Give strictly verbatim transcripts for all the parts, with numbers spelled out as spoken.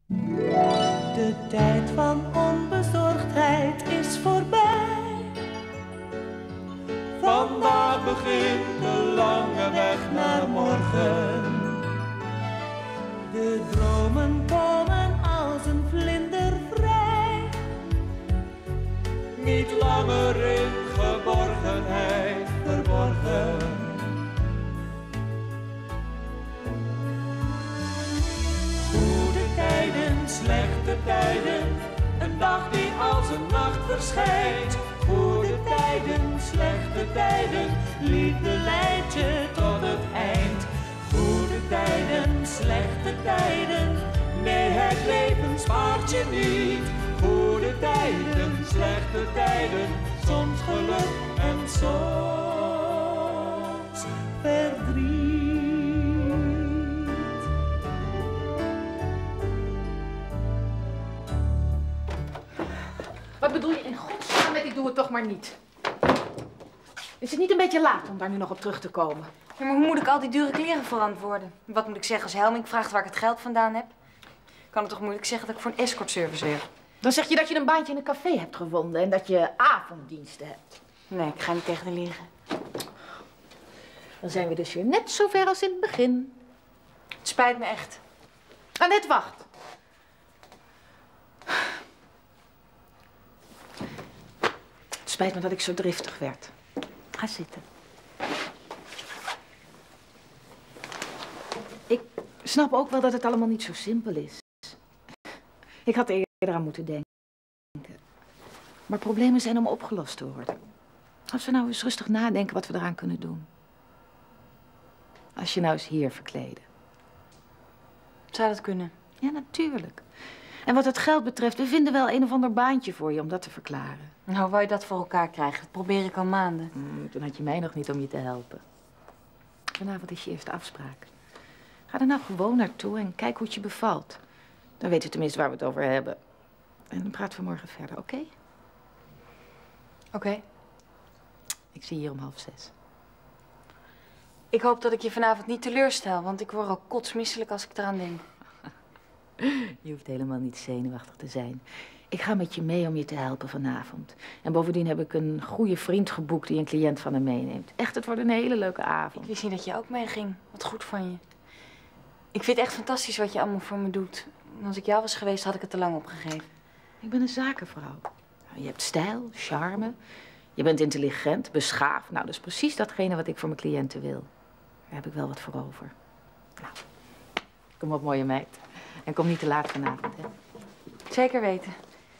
De tijd van onbezorgdheid is voorbij. Vandaag begint de lange weg naar morgen. De dromen komen als een vlinder vrij. Niet langer in geborgenheid verborgen. Goede tijden, slechte tijden, een dag die als een nacht verschijnt. Goede tijden, slechte tijden, liefde leidt je tot het eind. Goede tijden, slechte tijden, nee, het leven spaart je niet. Goede tijden, slechte tijden, soms geluk en soms verdriet. Wat bedoel je in godsnaam met ik doe het toch maar niet? Is het niet een beetje laat om daar nu nog op terug te komen? Ja, maar hoe moet ik al die dure kleren verantwoorden? Wat moet ik zeggen als Helmink vraagt waar ik het geld vandaan heb? Ik kan het toch moeilijk zeggen dat ik voor een escortservice werk? Dan zeg je dat je een baantje in een café hebt gevonden en dat je avonddiensten hebt. Nee, ik ga niet tegen de liegen. Dan zijn we dus weer net zo ver als in het begin. Het spijt me echt. Annette, wacht. Het spijt me dat ik zo driftig werd. Ga zitten. Ik snap ook wel dat het allemaal niet zo simpel is. Ik had er eerder aan moeten denken. Maar problemen zijn om opgelost te worden. Als we nou eens rustig nadenken wat we eraan kunnen doen. Als je nou eens hier verkleden. Zou dat kunnen? Ja, natuurlijk. En wat het geld betreft, we vinden wel een of ander baantje voor je om dat te verklaren. Nou, wou je dat voor elkaar krijgen? Dat probeer ik al maanden. Hmm, toen had je mij nog niet om je te helpen. Vanavond is je eerste afspraak. Ga er nou gewoon naartoe en kijk hoe het je bevalt. Dan weten we tenminste waar we het over hebben. En dan praten we morgen verder, oké? Oké. Okay. Ik zie je hier om half zes. Ik hoop dat ik je vanavond niet teleurstel, want ik word al kotsmisselijk als ik eraan denk. Je hoeft helemaal niet zenuwachtig te zijn. Ik ga met je mee om je te helpen vanavond. En bovendien heb ik een goede vriend geboekt die een cliënt van hem meeneemt. Echt, het wordt een hele leuke avond. Ik wist niet dat je ook meeging. Wat goed van je. Ik vind het echt fantastisch wat je allemaal voor me doet. En als ik jou was geweest, had ik het te lang opgegeven. Ik ben een zakenvrouw. Je hebt stijl, charme. Je bent intelligent, beschaafd. Nou, dat is precies datgene wat ik voor mijn cliënten wil. Daar heb ik wel wat voor over. Nou, kom op, mooie meid. En kom niet te laat vanavond, hè? Zeker weten.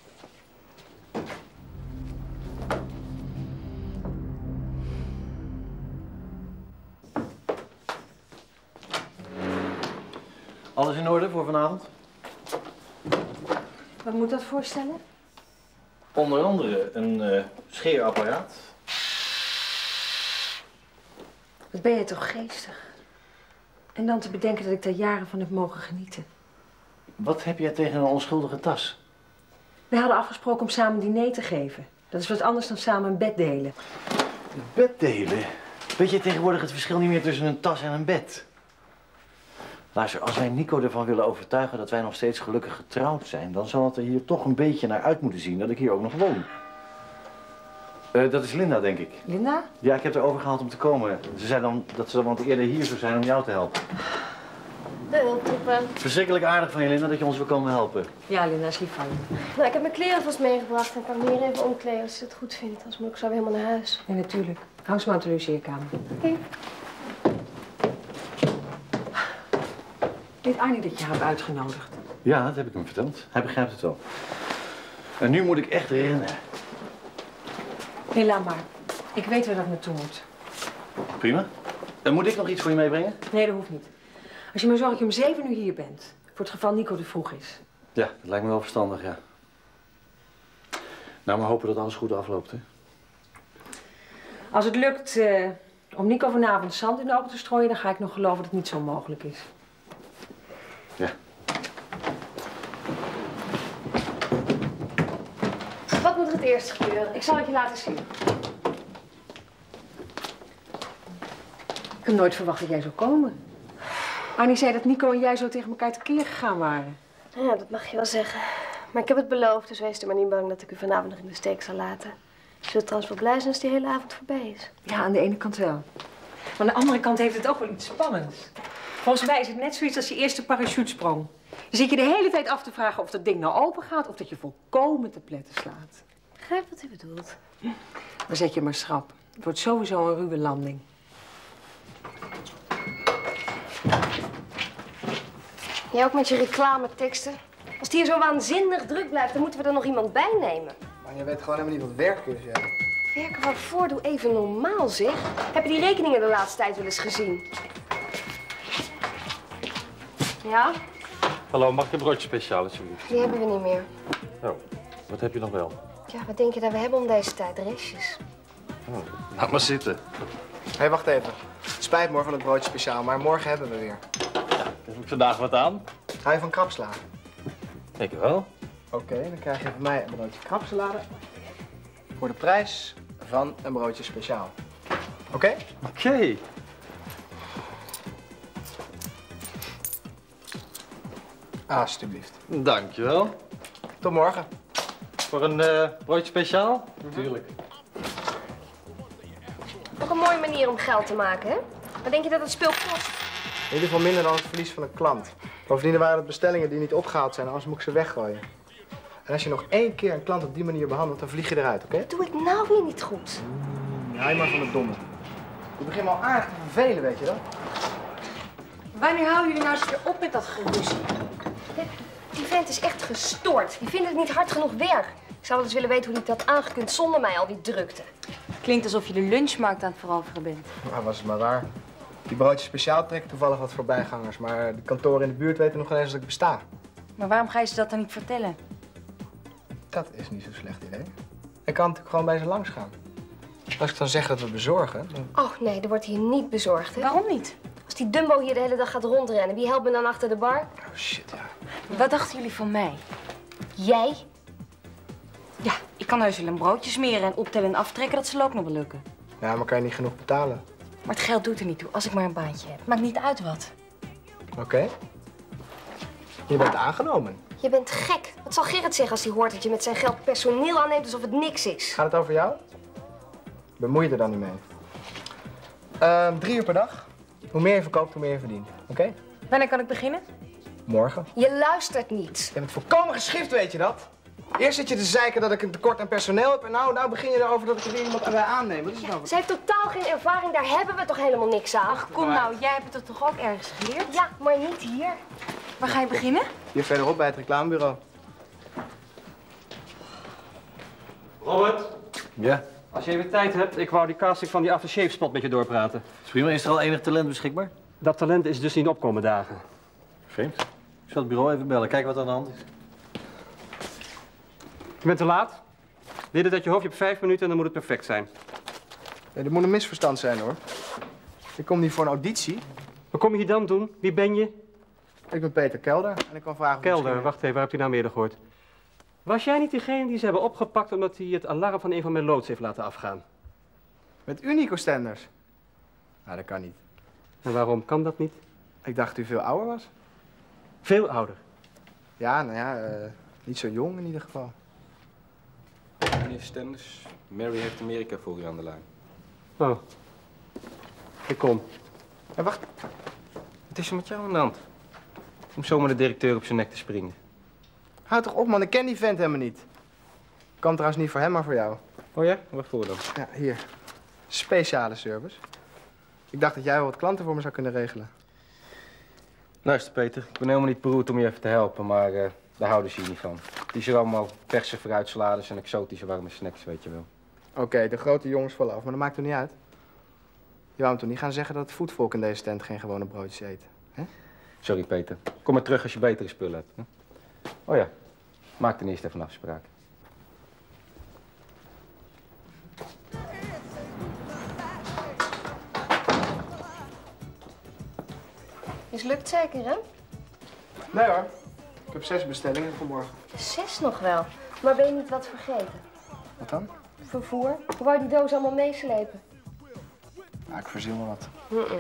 Alles in orde voor vanavond? Wat moet dat voorstellen? Onder andere een uh, scheerapparaat. Wat ben je toch geestig? En dan te bedenken dat ik daar jaren van heb mogen genieten. Wat heb jij tegen een onschuldige tas? We hadden afgesproken om samen een diner te geven. Dat is wat anders dan samen een bed delen. Een bed delen? Weet je tegenwoordig het verschil niet meer tussen een tas en een bed? Luister, als wij Nico ervan willen overtuigen dat wij nog steeds gelukkig getrouwd zijn, dan zal het er hier toch een beetje naar uit moeten zien dat ik hier ook nog woon. Uh, dat is Linda, denk ik. Linda? Ja, ik heb haar overgehaald om te komen. Ze zei dan dat ze dan wat eerder hier zou zijn om jou te helpen. De hulptroepen. Verschrikkelijk aardig van je, Linda, dat je ons wil komen helpen. Ja, Linda, is lief van je. Nou, ik heb mijn kleren vast meegebracht en kan me hier even omkleden als je het goed vindt. Anders moet ik zo weer helemaal naar huis. Ja, natuurlijk. Hang ze maar op de logeerkamer. Oké. Okay. Weet Arnie dat je haar hebt uitgenodigd? Ja, dat heb ik hem verteld. Hij begrijpt het wel. En nu moet ik echt rennen. Nee, laat maar. Ik weet waar dat naartoe moet. Prima. En moet ik nog iets voor je meebrengen? Nee, dat hoeft niet. Als je maar zorgt dat je om zeven uur hier bent. Voor het geval Nico te vroeg is. Ja, dat lijkt me wel verstandig, ja. Nou, maar hopen dat alles goed afloopt, hè? Als het lukt uh, om Nico vanavond zand in de ogen te strooien, dan ga ik nog geloven dat het niet zo mogelijk is. Ja. Wat moet er het eerst gebeuren? Ik zal het je laten zien. Ik heb nooit verwacht dat jij zou komen. Arnie zei dat Nico en jij zo tegen elkaar tekeer gegaan waren. Ja, dat mag je wel zeggen. Maar ik heb het beloofd, dus wees er maar niet bang dat ik u vanavond nog in de steek zal laten. Je zult trouwens wel blij zijn als die hele avond voorbij is. Ja, aan de ene kant wel. Maar aan de andere kant heeft het ook wel iets spannends. Volgens mij is het net zoiets als je eerste parachutesprong. Je zit je de hele tijd af te vragen of dat ding nou open gaat of dat je volkomen te pletten slaat. Ik begrijp wat u bedoelt. Dan zet je maar schrap. Het wordt sowieso een ruwe landing. Jij ook met je reclameteksten? Als het hier zo waanzinnig druk blijft, dan moeten we er nog iemand bij nemen. Maar je weet gewoon helemaal niet wat werken is, ja. Werken waarvoor? Doe even normaal, zeg. Heb je die rekeningen de laatste tijd wel eens gezien? Ja? Hallo, mag ik een broodje speciaal, alsjeblieft? Die hebben we niet meer. Oh, wat heb je nog wel? Ja, wat denk je dat we hebben om deze tijd? Restjes. Oh, laat maar zitten. Hé, hey, wacht even. Het spijt me hoor van het broodje speciaal, maar morgen hebben we weer. Heb ik vandaag wat aan? Ga je van krapsalade? Ik wel. Oké, okay, dan krijg je van mij een broodje krapsalade. Voor de prijs van een broodje speciaal. Oké? Okay? Oké. Okay. Alsjeblieft. Dankjewel. Tot morgen. Voor een uh, broodje speciaal? Natuurlijk. Ook een mooie manier om geld te maken, hè? Wat denk je dat het spul kost? In ieder geval minder dan het verlies van een klant. Bovendien waren het bestellingen die niet opgehaald zijn, anders moet ik ze weggooien. En als je nog één keer een klant op die manier behandelt, dan vlieg je eruit, oké? Okay? Doe ik nou weer niet goed? Ja, je maar van het domme. Je begint me al aardig te vervelen, weet je dat? Wanneer houden jullie nou eens weer op met dat geruzie? Die vent is echt gestoord. Die vindt het niet hard genoeg werk. Ik zou wel eens willen weten hoe hij dat aangekund zonder mij, al die drukte. Klinkt alsof je de lunchmarkt aan het veroveren bent. Nou, was het maar waar. Die broodjes speciaal trekken toevallig wat voorbijgangers, maar de kantoren in de buurt weten nog geen eens dat ik besta. Maar waarom ga je ze dat dan niet vertellen? Dat is niet zo'n slecht idee. Ik kan natuurlijk gewoon bij ze langs gaan. Als ik dan zeg dat we bezorgen, dan... Oh nee, er wordt hier niet bezorgd, hè? Waarom niet? Als die Dumbo hier de hele dag gaat rondrennen, wie helpt me dan achter de bar? Oh shit, ja. Wat dachten jullie van mij? Jij? Ja, ik kan heus wel een broodje smeren en optellen en aftrekken, dat zal ook nog wel lukken. Ja, maar kan je niet genoeg betalen? Maar het geld doet er niet toe, als ik maar een baantje heb. Maakt niet uit wat. Oké. Okay. Je bent aangenomen. Je bent gek. Wat zal Gerrit zeggen als hij hoort dat je met zijn geld personeel aanneemt alsof het niks is? Gaat het over jou? Bemoei je er dan niet mee. Uh, drie uur per dag. Hoe meer je verkoopt, hoe meer je verdient. Oké? Okay? Wanneer kan ik beginnen? Morgen. Je luistert niet. Je bent volkomen geschift, weet je dat? Eerst zit je te zeiken dat ik een tekort aan personeel heb en nou, nou begin je erover dat ik er weer iemand bij aanneem. Wat is het nou? Zij heeft totaal geen ervaring, daar hebben we toch helemaal niks aan? Ach, kom nou, jij hebt het toch ook ergens geleerd? Ja, maar niet hier. Waar ga je beginnen? Hier verderop bij het reclamebureau. Robert? Ja? Als je even tijd hebt, ik wou die casting van die aftershave spot met je doorpraten. Prima, is er al enig talent beschikbaar? Dat talent is dus niet opkomen dagen. Vreemd. Ik zal het bureau even bellen, kijken wat er aan de hand is. Je bent te laat. Dit is dat je hoofd, je hebt vijf minuten en dan moet het perfect zijn. Nee, er moet een misverstand zijn, hoor. Ik kom niet voor een auditie. Wat kom je hier dan doen? Wie ben je? Ik ben Peter Kelder en ik kan vragen... Kelder, misschien... wacht even, waar heb je nou meer gehoord? Was jij niet diegene die ze hebben opgepakt omdat hij het alarm van een van mijn loods heeft laten afgaan? Met Unico-stenders? Nou, dat kan niet. En waarom kan dat niet? Ik dacht dat u veel ouder was. Veel ouder? Ja, nou ja, uh, niet zo jong in ieder geval. Meneer Stenders, Mary heeft Amerika voor u aan de lijn. Oh. Ik kom. En wacht. Wat is er met jou aan de hand? Om zomaar de directeur op zijn nek te springen. Houd toch op, man. Ik ken die vent helemaal niet. Kan trouwens niet voor hem, maar voor jou. Oh ja? Waarvoor dan? Ja, hier. Speciale service. Ik dacht dat jij wel wat klanten voor me zou kunnen regelen. Luister, Peter. Ik ben helemaal niet beroerd om je even te helpen, maar uh, daar houden ze hier niet van. Die zijn allemaal verse fruitsalades en exotische warme snacks, weet je wel. Oké, okay, de grote jongens vallen af, maar dat maakt toch niet uit? Je wou hem toch niet gaan zeggen dat het voetvolk in deze tent geen gewone broodjes eet? Hè? Sorry, Peter. Kom maar terug als je betere spullen hebt. Hè? Oh ja, maak ten eerste even een afspraak. Mislukt zeker, hè? Nee hoor. Ik heb zes bestellingen voor morgen. Zes nog wel. Maar ben je niet wat vergeten? Wat dan? Vervoer. Hoe wou je die doos allemaal meeslepen? Ja, ik verziel me wat. Mm-mm.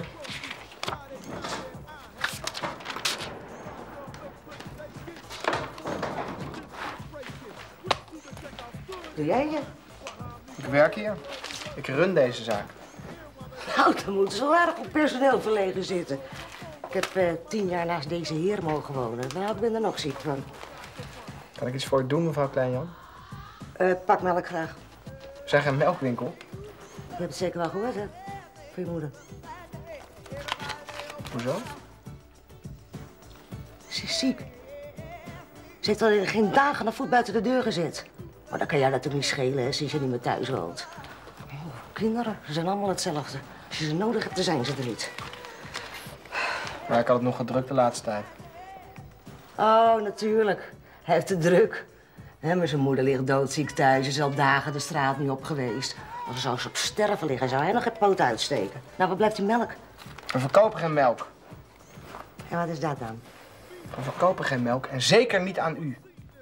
doe jij hier? Ik werk hier. Ik run deze zaak. Nou, dan moeten ze wel erg op personeel verlegen zitten. Ik heb uh, tien jaar naast deze heer mogen wonen. Nou, ik ben er nog ziek van. Kan ik iets voor u doen, mevrouw Kleinjan? Uh, pak melk graag. We zijn geen melkwinkel. Je hebt het zeker wel gehoord, hè? Voor je moeder. Hoezo? Ze is ziek. Ze heeft al geen dagen naar voet buiten de deur gezet. Maar dat kan jou natuurlijk niet schelen, hè, sinds je niet meer thuis woont. Oh, kinderen, ze zijn allemaal hetzelfde. Als je ze nodig hebt, dan zijn ze er niet. Maar ik had het nog gedrukt de laatste tijd. Oh, natuurlijk. Hij heeft het druk. He, maar zijn moeder ligt doodziek thuis. Ze is al dagen de straat niet op geweest. Als zou ze op sterven liggen, zou hij nog het poot uitsteken. Nou, waar blijft die melk? We verkopen geen melk. En wat is dat dan? We verkopen geen melk en zeker niet aan u.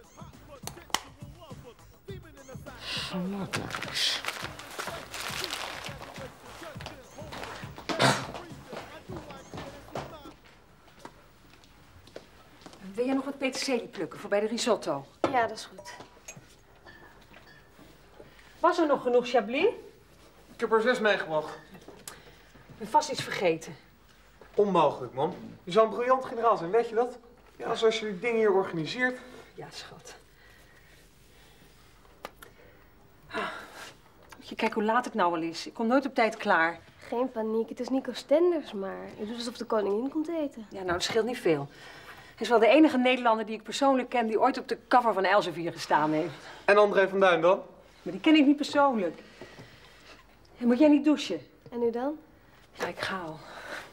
Smokkelaars. Wil jij nog wat peterselie plukken voor bij de risotto? Ja, dat is goed. Was er nog genoeg chablis? Ik heb er zes meegebracht. Ik ben vast iets vergeten. Onmogelijk, man. Je zou een briljant generaal zijn, weet je dat? Ja, zoals je die dingen hier organiseert. Ja, schat. Ah, moet je kijken hoe laat het nou al is. Ik kom nooit op tijd klaar. Geen paniek, het is Nico Stenders maar. Je doet alsof de koningin komt eten. Ja, nou, dat scheelt niet veel. Hij is wel de enige Nederlander die ik persoonlijk ken die ooit op de cover van Elsevier gestaan heeft. En André van Duin dan? Maar die ken ik niet persoonlijk. En moet jij niet douchen? En nu dan? Ja, ik ga al.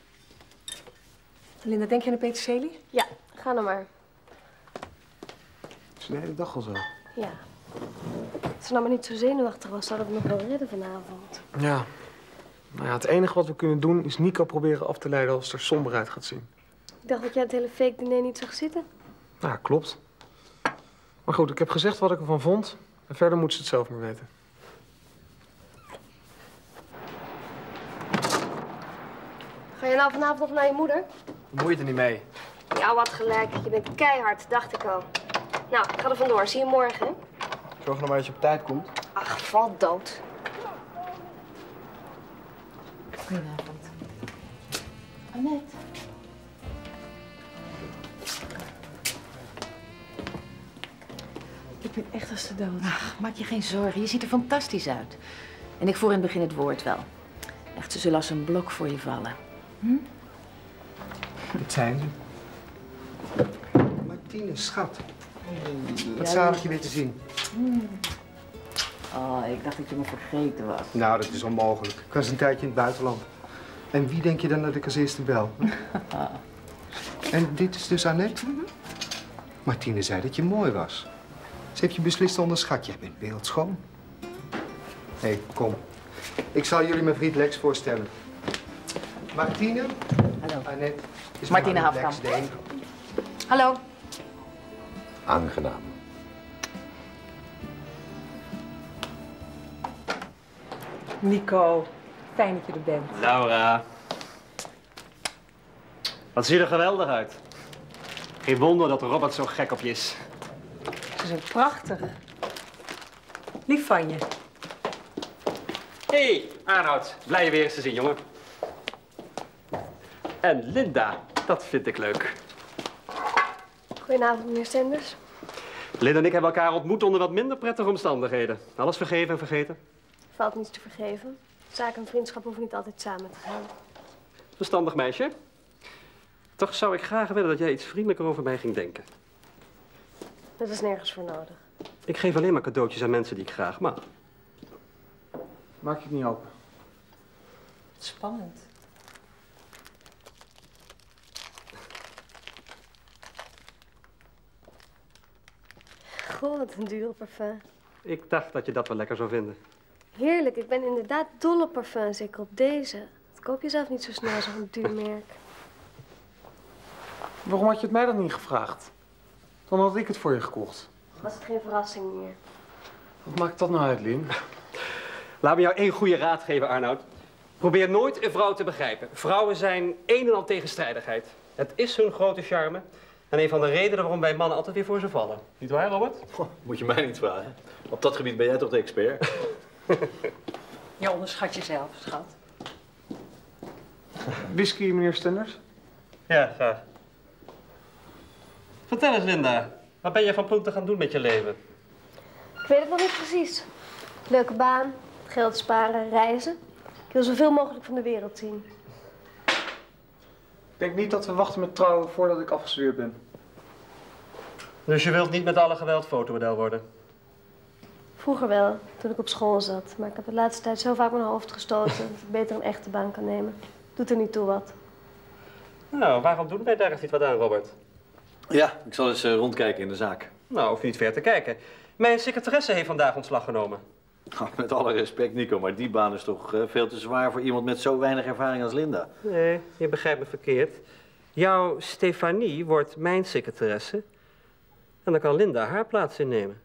Linda, denk je aan de peterselie? Ja, ga dan maar. Het is de hele dag al zo. Ja. Als ze nou maar niet zo zenuwachtig was, zouden we het nog wel redden vanavond. Ja. Nou ja, het enige wat we kunnen doen is Nico proberen af te leiden als het er somber uit gaat zien. Ik dacht dat jij het hele fake diner niet zag zitten. Nou, klopt. Maar goed, ik heb gezegd wat ik ervan vond. En verder moet ze het zelf maar weten. Ga je nou vanavond nog naar je moeder? Bemoei je er niet mee. Ja, wat gelijk. Je bent keihard, dacht ik al. Nou, ik ga er vandoor. Zie je morgen, hè? Zorg nog maar dat je op tijd komt. Ach, val dood. Goedenavond. Annette. Ik ben echt als de dood. Ach, maak je geen zorgen. Je ziet er fantastisch uit. En ik voer in het begin het woord wel. Echt, ze zullen als een blok voor je vallen. Hm? Dat zijn ze. Martine, schat. Wat zalig je weer te zien. Oh, ik dacht dat je me vergeten was. Nou, dat is onmogelijk. Ik was een tijdje in het buitenland. En wie denk je dan dat ik als eerste bel? En dit is dus Annette? Martine zei dat je mooi was. Ze heeft je beslist te onderschat. Jij bent wereldschoon. Hé, hey, kom. Ik zal jullie mijn vriend Lex voorstellen. Martine. Hallo. Annette. Is Martine Lex Hafkamp. Deen. Hallo. Aangenaam. Nico, fijn dat je er bent. Laura. Wat zie je er geweldig uit. Geen wonder dat Robert zo gek op je is. Ze zijn prachtig. Lief van je. Hé, hey, Arnoud. Blij je weer eens te zien, jongen. En Linda, dat vind ik leuk. Goedenavond, meneer Stenders. Linda en ik hebben elkaar ontmoet onder wat minder prettige omstandigheden. Alles vergeven en vergeten. Valt niets te vergeven. Zaken en vriendschap hoeven niet altijd samen te gaan. Verstandig meisje. Toch zou ik graag willen dat jij iets vriendelijker over mij ging denken. Dat is nergens voor nodig. Ik geef alleen maar cadeautjes aan mensen die ik graag mag. Maak je het niet open. Spannend. Goh, wat een dure parfum. Ik dacht dat je dat wel lekker zou vinden. Heerlijk, ik ben inderdaad dol op parfum, zeker op deze. Dat koop je zelf niet zo snel, zo'n duur merk. Waarom had je het mij dan niet gevraagd? Dan had ik het voor je gekocht. Was het geen verrassing meer? Wat maakt dat nou uit, Lien? Laat me jou één goede raad geven, Arnoud. Probeer nooit een vrouw te begrijpen. Vrouwen zijn een en al tegenstrijdigheid. Het is hun grote charme. En een van de redenen waarom wij mannen altijd weer voor ze vallen. Niet waar, Robert? Goh, moet je mij niet vragen. Op dat gebied ben jij toch de expert? Je onderschat jezelf, schat. Whisky, meneer Stenders? Ja, graag. Vertel eens, Linda. Wat ben je van plan te gaan doen met je leven? Ik weet het nog niet precies. Leuke baan, geld sparen, reizen. Ik wil zoveel mogelijk van de wereld zien. Ik denk niet dat we wachten met trouwen voordat ik afgestudeerd ben. Dus je wilt niet met alle geweld fotomodel worden? Vroeger wel, toen ik op school zat. Maar ik heb de laatste tijd zo vaak mijn hoofd gestoten dat ik beter een echte baan kan nemen. Doet er niet toe wat. Nou, waarom doen wij daar eens niet wat aan, Robert? Ja, ik zal eens uh, rondkijken in de zaak. Nou, hoef je niet ver te kijken. Mijn secretaresse heeft vandaag ontslag genomen. Oh, met alle respect, Nico, maar die baan is toch uh, veel te zwaar voor iemand met zo weinig ervaring als Linda. Nee, je begrijpt me verkeerd. Jouw Stefanie wordt mijn secretaresse. En dan kan Linda haar plaats innemen.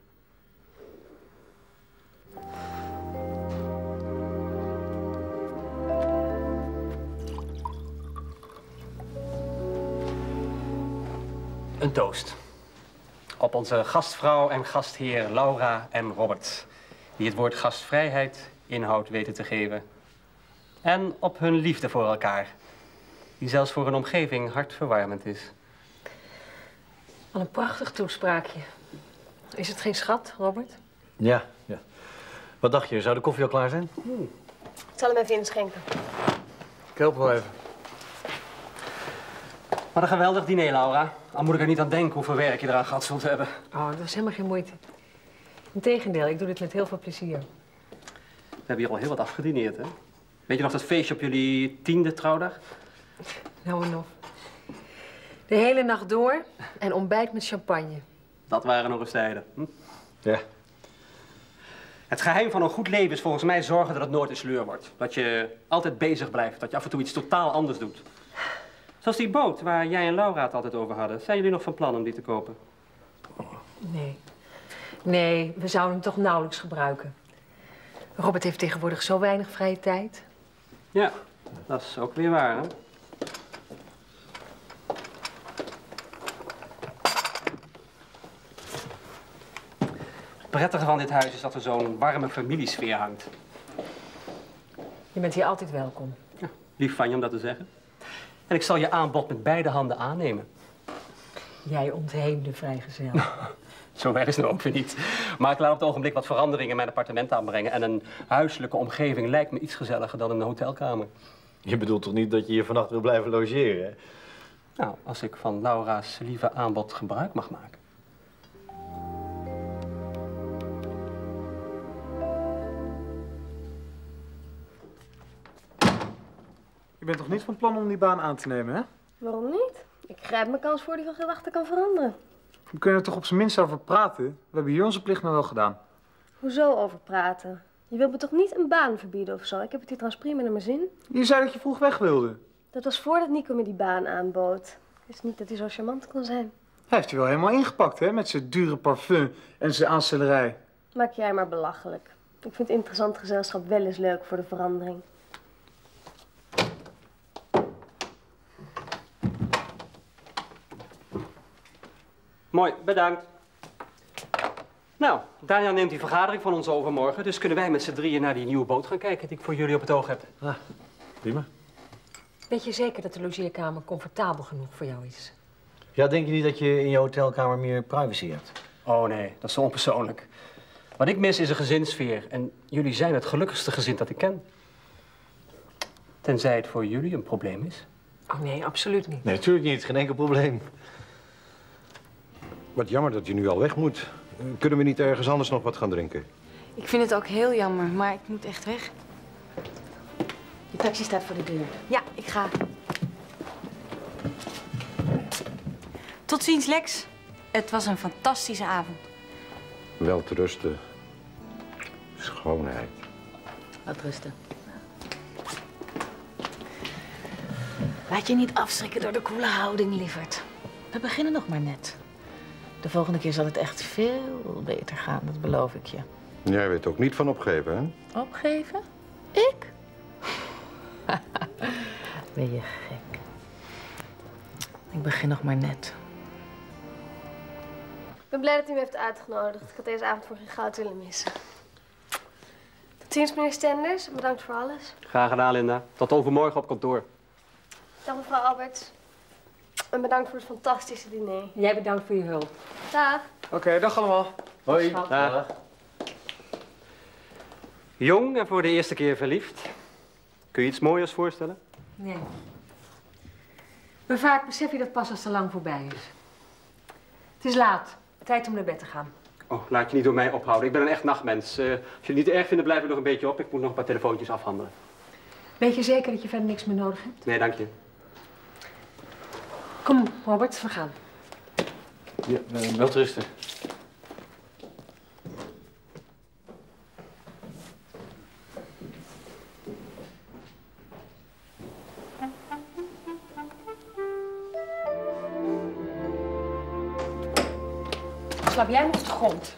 Een toast. Op onze gastvrouw en gastheer Laura en Robert. Die het woord gastvrijheid inhoud weten te geven. En op hun liefde voor elkaar. Die zelfs voor een omgeving hartverwarmend is. Wat een prachtig toespraakje. Is het geen schat, Robert? Ja, ja. Wat dacht je? Zou de koffie al klaar zijn? Ik zal hem even inschenken. Ik help wel even. Wat een geweldig diner, Laura. Al moet ik er niet aan denken hoeveel werk je eraan gehad zult hebben. Oh, dat was helemaal geen moeite. Integendeel, ik doe dit met heel veel plezier. We hebben hier al heel wat afgedineerd, hè? Weet je nog dat feestje op jullie tiende trouwdag? Nou en of. De hele nacht door en ontbijt met champagne. Dat waren nog eens tijden. Hm? Ja. Het geheim van een goed leven is volgens mij zorgen dat het nooit een sleur wordt. Dat je altijd bezig blijft, dat je af en toe iets totaal anders doet. Zoals die boot waar jij en Laura het altijd over hadden. Zijn jullie nog van plan om die te kopen? Nee. Nee, we zouden hem toch nauwelijks gebruiken. Robert heeft tegenwoordig zo weinig vrije tijd. Ja, dat is ook weer waar, hè? Het prettige van dit huis is dat er zo'n warme familiesfeer hangt. Je bent hier altijd welkom. Ja, lief van je om dat te zeggen. En ik zal je aanbod met beide handen aannemen. Jij ontheemde vrijgezel. Zo erg is het ook weer niet. Maar ik laat op het ogenblik wat veranderingen in mijn appartement aanbrengen. En een huiselijke omgeving lijkt me iets gezelliger dan een hotelkamer. Je bedoelt toch niet dat je hier vannacht wil blijven logeren, hè? Nou, als ik van Laura's lieve aanbod gebruik mag maken. Je bent toch niet van plan om die baan aan te nemen, hè? Waarom niet? Ik grijp mijn kans voor die van gedachten kan veranderen. We kunnen er toch op zijn minst over praten? We hebben hier onze plicht nou wel gedaan. Hoezo over praten? Je wilt me toch niet een baan verbieden of zo? Ik heb het hier trouwens prima naar mijn zin. Je zei dat je vroeg weg wilde. Dat was voordat Nico me die baan aanbood. Ik wist niet dat hij zo charmant kon zijn. Hij heeft je wel helemaal ingepakt, hè? Met zijn dure parfum en zijn aanstellerij. Maak jij maar belachelijk. Ik vind interessant gezelschap wel eens leuk voor de verandering. Mooi, bedankt. Nou, Daniel neemt die vergadering van ons overmorgen. Dus kunnen wij met z'n drieën naar die nieuwe boot gaan kijken die ik voor jullie op het oog heb. Ah, prima. Weet je zeker dat de logeerkamer comfortabel genoeg voor jou is? Ja, denk je niet dat je in je hotelkamer meer privacy hebt? Oh nee, dat is zo onpersoonlijk. Wat ik mis is een gezinssfeer. En jullie zijn het gelukkigste gezin dat ik ken. Tenzij het voor jullie een probleem is. Oh nee, absoluut niet. Nee, natuurlijk niet. Geen enkel probleem. Wat jammer dat je nu al weg moet. Kunnen we niet ergens anders nog wat gaan drinken? Ik vind het ook heel jammer, maar ik moet echt weg. Je taxi staat voor de deur. Ja, ik ga. Tot ziens, Lex. Het was een fantastische avond. Wel te rusten. Schoonheid. Laat rusten. Laat je niet afschrikken door de koele houding, lieverd. We beginnen nog maar net. De volgende keer zal het echt veel beter gaan, dat beloof ik je. Jij weet ook niet van opgeven, hè? Opgeven? Ik? Ben je gek. Ik begin nog maar net. Ik ben blij dat u me heeft uitgenodigd. Ik had deze avond voor geen goud willen missen. Tot ziens, meneer Stenders. Bedankt voor alles. Graag gedaan, Linda. Tot overmorgen op kantoor. Dag, mevrouw Alberts. En bedankt voor het fantastische diner. Jij bedankt voor je hulp. Dag. Oké, okay, dag allemaal. Hoi. Dag. Dag. Jong en voor de eerste keer verliefd. Kun je iets mooiers voorstellen? Nee. Maar vaak besef je dat pas als het te lang voorbij is. Het is laat. Tijd om naar bed te gaan. Oh, laat je niet door mij ophouden. Ik ben een echt nachtmens. Uh, als je het niet erg vindt, blijf ik nog een beetje op. Ik moet nog een paar telefoontjes afhandelen. Weet je zeker dat je verder niks meer nodig hebt? Nee, dank je. Kom, Robert, we gaan. Ja, uh, wel rusten. Slaap jij nog op de grond?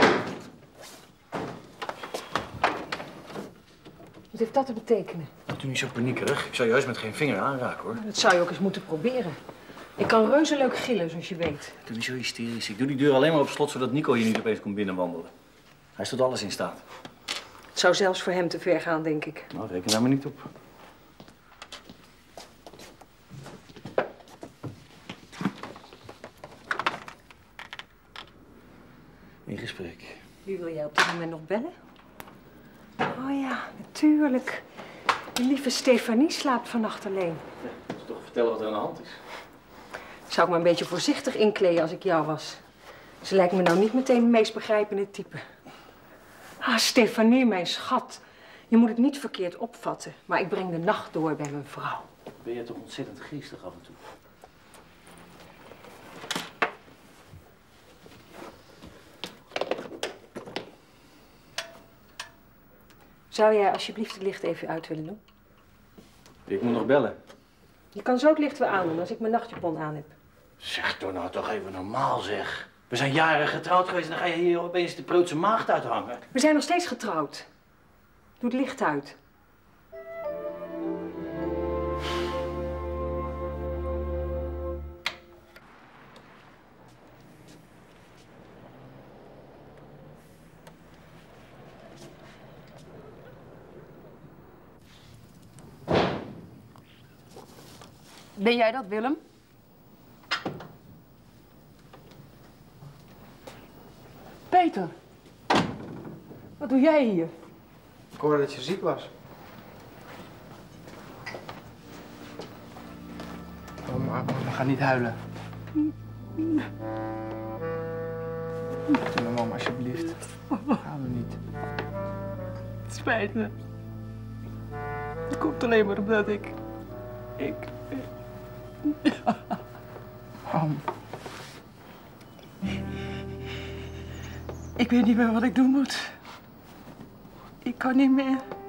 Wat heeft dat te betekenen? Doe niet zo paniekerig. Ik zou juist met geen vinger aanraken, hoor. Dat zou je ook eens moeten proberen. Ik kan reuze leuk gillen, zoals je weet. Doe niet zo hysterisch. Ik doe die deur alleen maar op slot, zodat Nico hier niet opeens komt binnenwandelen. Hij is tot alles in staat. Het zou zelfs voor hem te ver gaan, denk ik. Nou, reken daar maar niet op. In gesprek. Wie wil jij op dit moment nog bellen? Oh ja, natuurlijk. De lieve Stefanie slaapt vannacht alleen. Ja, moet je toch vertellen wat er aan de hand is? Zou ik maar een beetje voorzichtig inkleden als ik jou was. Ze lijkt me nou niet meteen het meest begrijpende type. Ah, Stefanie, mijn schat. Je moet het niet verkeerd opvatten, maar ik breng de nacht door bij mijn vrouw. Ben je toch ontzettend geestig af en toe? Zou jij alsjeblieft het licht even uit willen doen? Ik moet nog bellen. Je kan zo het licht weer aandoen als ik mijn nachtjapon aan heb. Zeg toch nou toch even normaal, zeg. We zijn jaren getrouwd geweest en dan ga je hier opeens de preutse maagd uithangen. We zijn nog steeds getrouwd. Doe het licht uit. Ben jij dat, Willem? Peter, wat doe jij hier? Ik hoorde dat je ziek was. Mama, mama, ga niet huilen. Doe mama, alsjeblieft. Gaan we niet. Het spijt me. Het komt alleen maar omdat ik... Ik... Mam. Ik weet niet meer wat ik doen moet. Ik kan niet meer.